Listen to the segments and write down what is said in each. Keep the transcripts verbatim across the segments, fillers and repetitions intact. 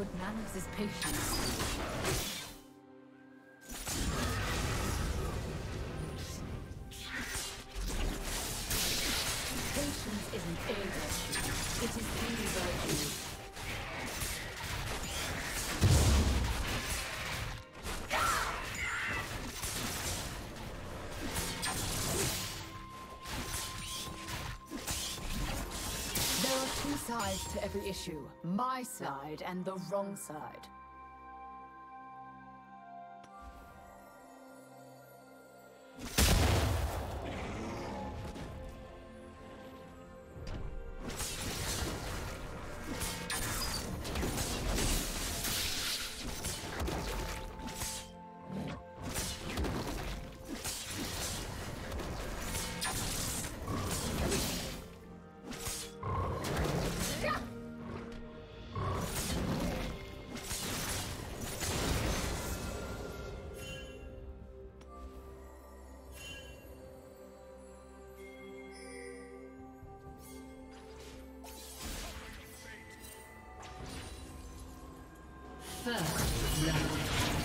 Good manners is patience. Patience isn't a virtue, it is the virtue. There are two sides to every issue, my side and the wrong side. First round.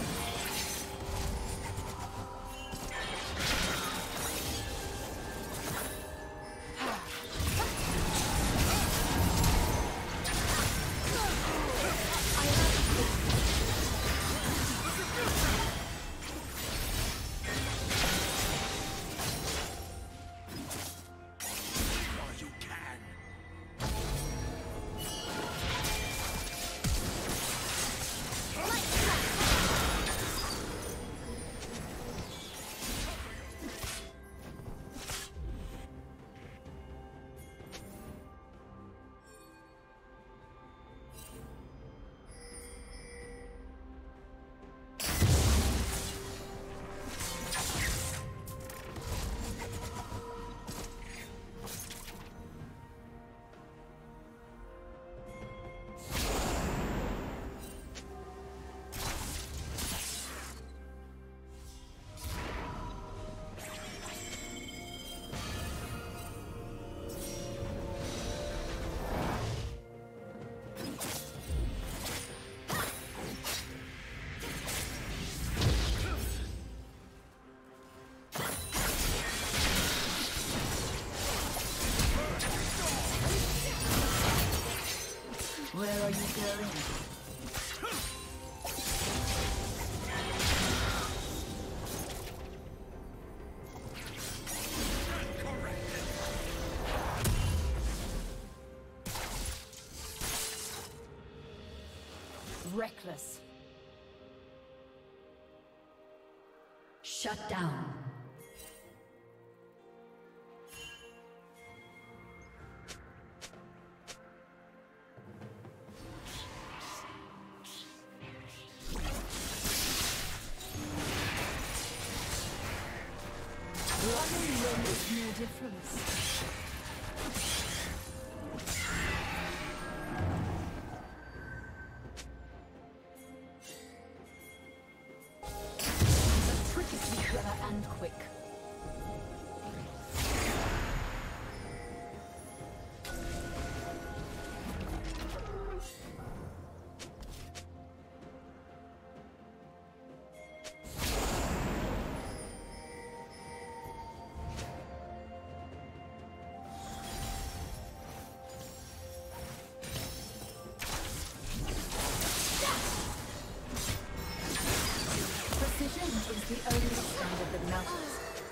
Where are you going? Reckless. Shut down. Running makes no difference. The trick is to be clever and quick. Is the only standard that matters.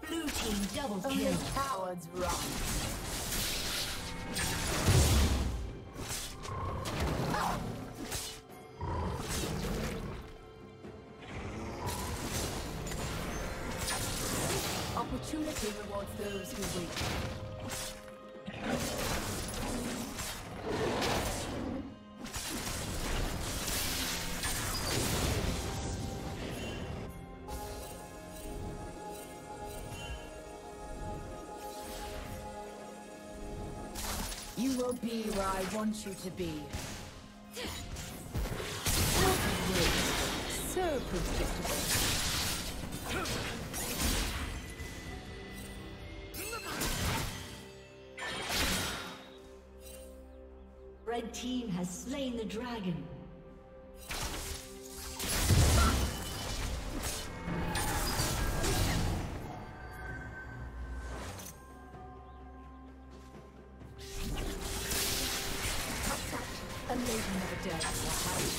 Blue team double kill. Only cowards run. Opportunity rewards those who wait. You will be where I want you to be. So predictable. Red team has slain the dragon. A lady never dared to hide.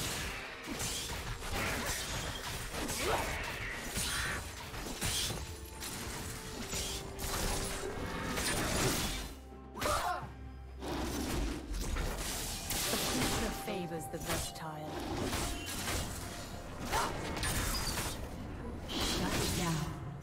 The future favors the versatile. Shut down.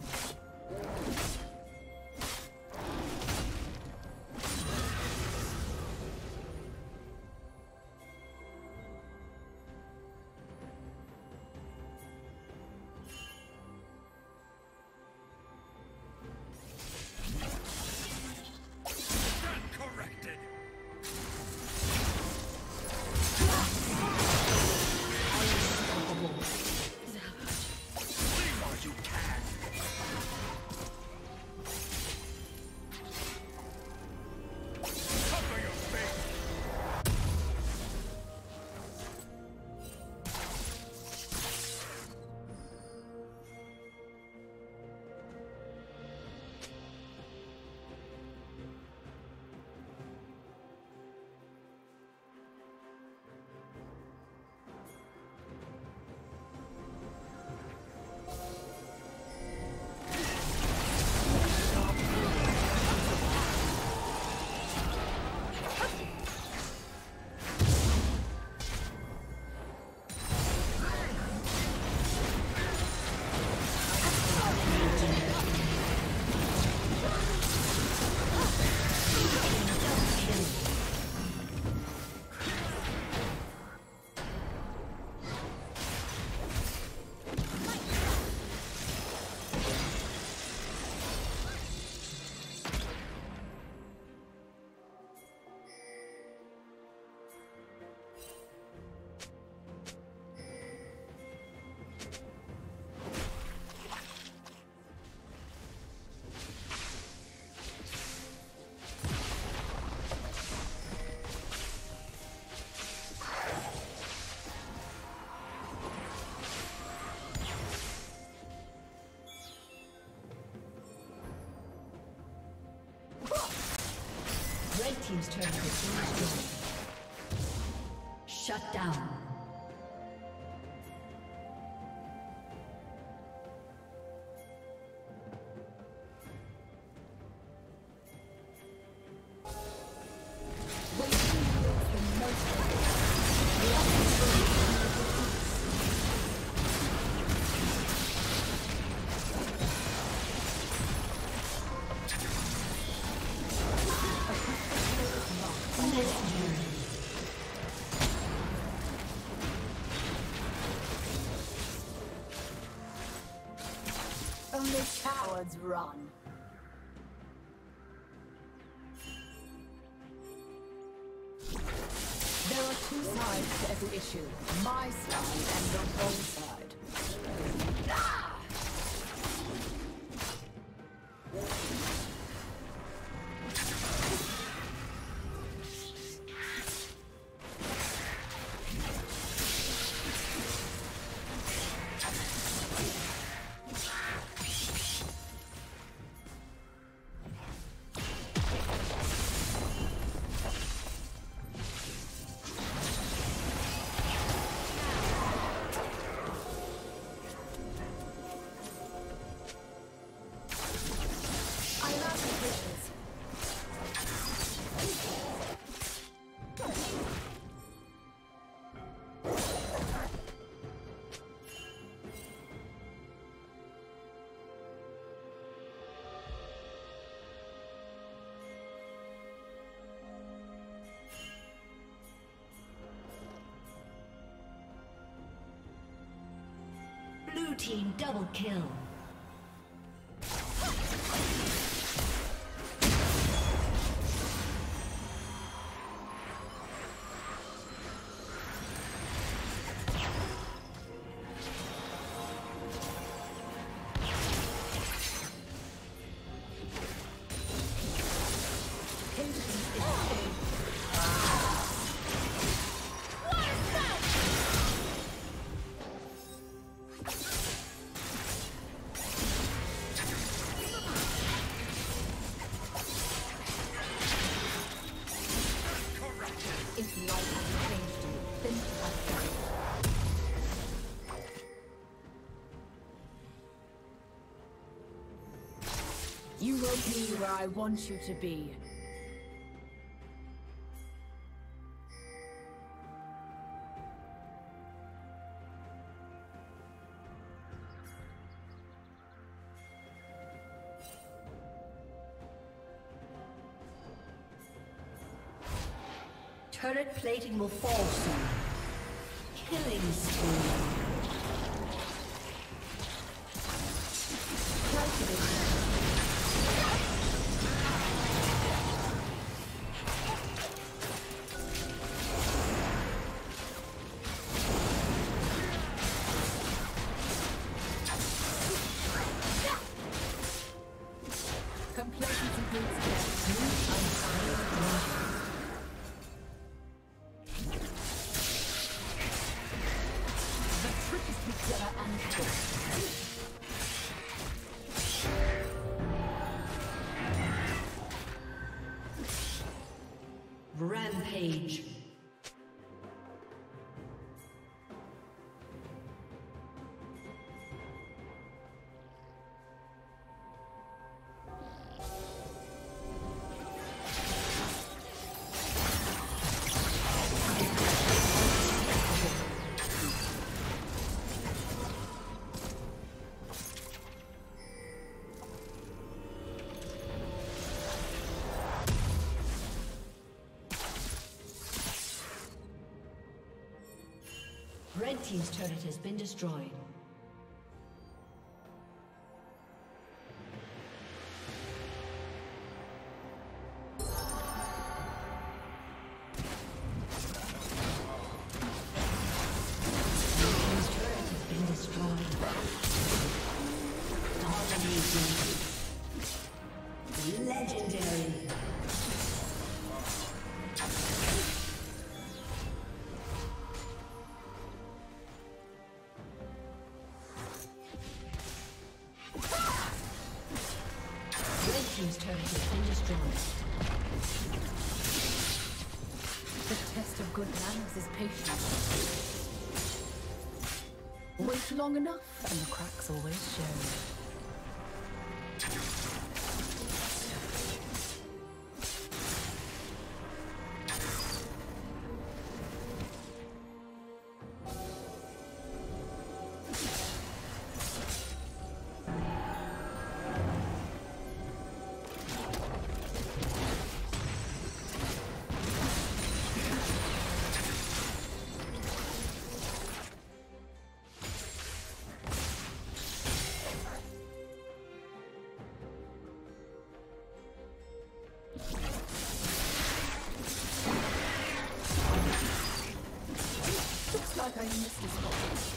Red team's turn to destroy. Shut down. Only cowards run. There are two sides to every issue. My side and the wrong side. Ah! team double kill. You will be where I want you to be. Turret plating will fall soon. Killing spree. Rampage. Red team's turret has been destroyed. Team's turret has been destroyed. The test of good manners is patience. Wait long enough, and the cracks always show. I missed this one.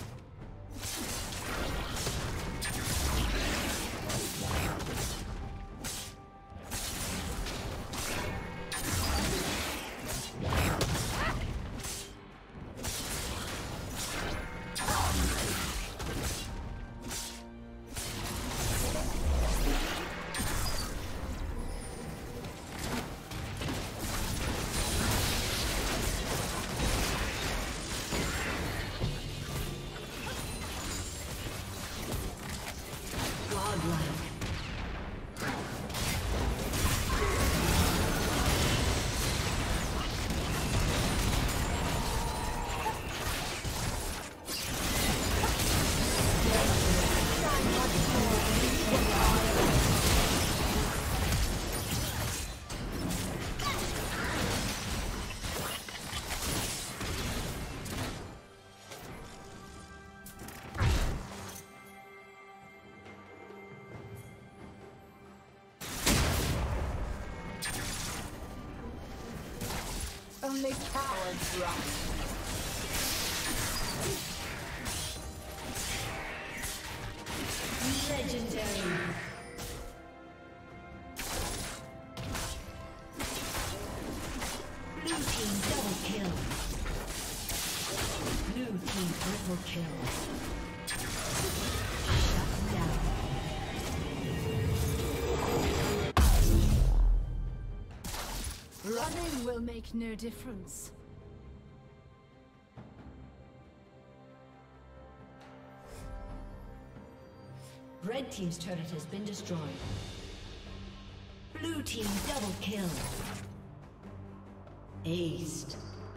Only cowards run. Legendary. Blue team double kill. Blue team triple kill. Shut down. Running will make no difference. Red team's turret has been destroyed. Blue team double kill. Aced.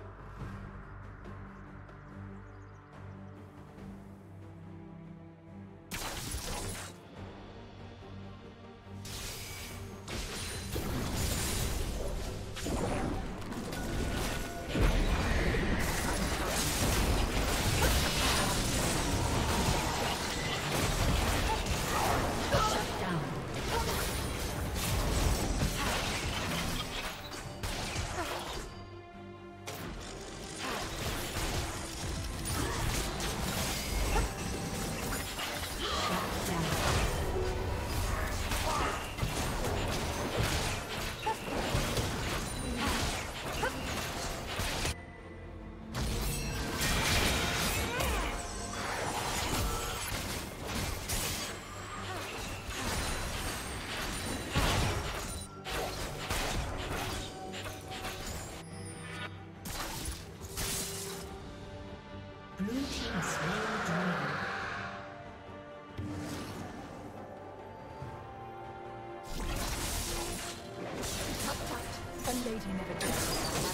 A lady never does.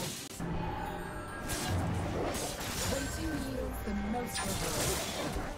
Waiting yields the most reward.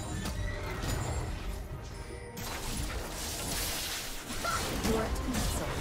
Your team's